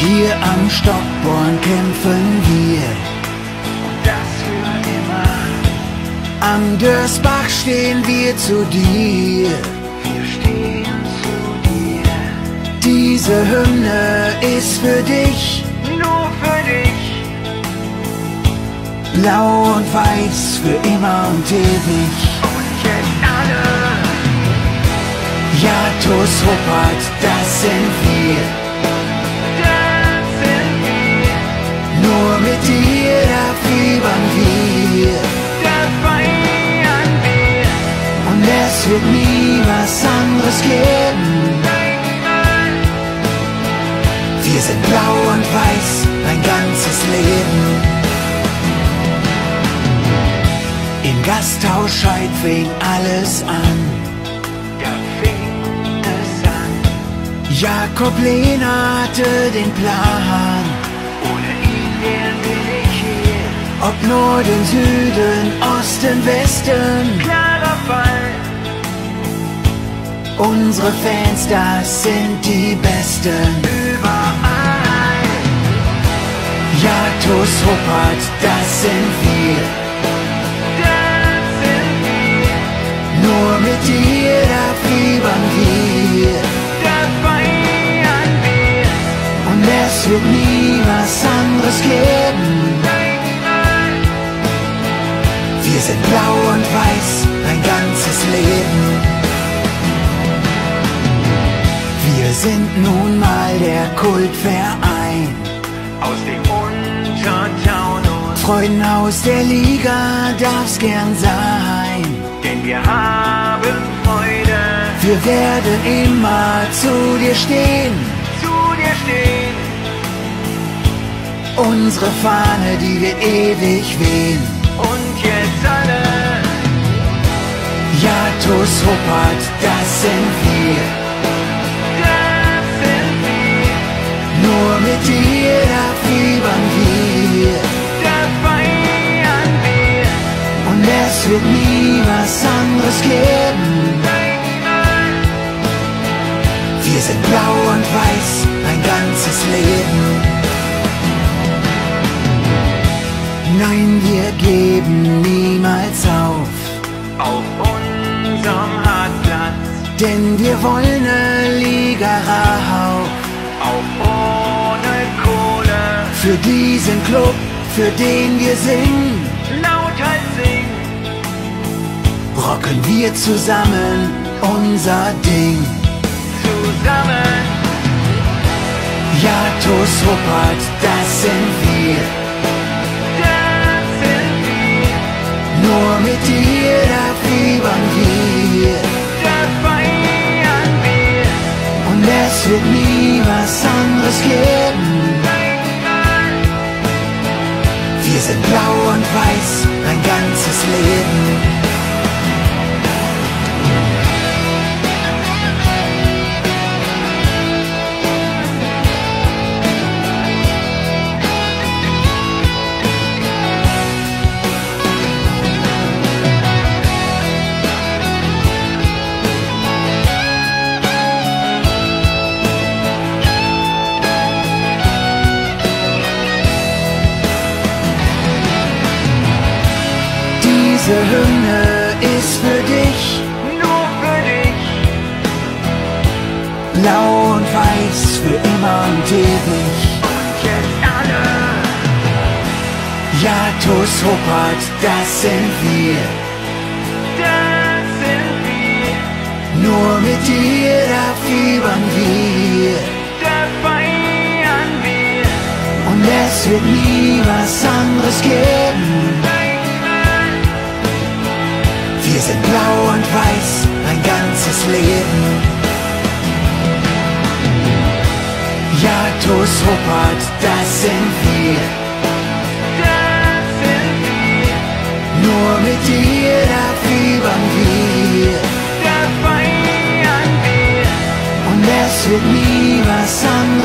Hier am Stockborn kämpfen wir, und das für immer. Am Dörsbach stehen wir zu dir. Wir stehen zu dir. Diese Hymne ist für dich, nur für dich. Blau und weiß für immer und ewig. Und jetzt alle. Ja, TuS Ruppert, das sind wir. Das sind wir. Nur mit dir, da fiebern wir. Da feiern wir. Und es wird nie was anderes geben. Wir sind blau und weiß, ein ganzes Leben. Im Gasthaus Scheid fing alles an. Da fing es an. Jakob Lehner hatte den Plan. Ohne ihn wären wir nicht hier. Ob Norden, Süden, Osten, Westen, klarer Fall. Unsere Fans, das sind die Besten. Überall. Ja, TuS Ruppert, das sind wir. Nur mit dir, da fiebern wir. Da feiern wir. Und es wird nie was anderes geben. Wir sind blau und weiß, ein ganzes Leben. Wir sind nun mal der Kultverein aus dem Untertaunus. Freudenhaus der Liga darf's gern sein. Denn wir haben Freude. Wir werden immer zu dir stehen. Zu dir stehen. Unsere Fahne, die wir ewig wehen. Und jetzt alle. Ja, TuS Ruppert, das sind wir. Das sind wir. Nur mit dir, da fiebern wir. Da feiern wir. Und es wird nie was anderes geben. Wir sind blau und weiß, ein ganzes Leben. Nein, wir geben niemals auf unserem Hartplatz. Denn wir wollen eine Liga rauf. Auch ohne Kohle. Für diesen Club, für den wir singen. Lauthals singen. Rocken wir zusammen unser Ding. Zusammen. Ja, TuS Ruppert, das sind wir. Das sind wir. Nur mit dir, da fiebern wir. Da feiern wir. Und es wird nie was anderes geben. Wir sind blau und weiß, ein ganzes Leben. Diese Hymne ist für dich, nur für dich. Blau und weiß für immer und ewig. Und jetzt alle. Ja, TuS Ruppert, das sind wir. Das sind wir. Nur mit dir, da fiebern wir. Da feiern wir. Und es wird nie was anderes geben. Wir sind blau und weiß, ein ganzes Leben. Ja, TuS Ruppert, das sind wir. Das sind wir. Nur mit dir, da fiebern wir. Da feiern wir. Und es wird nie was anderes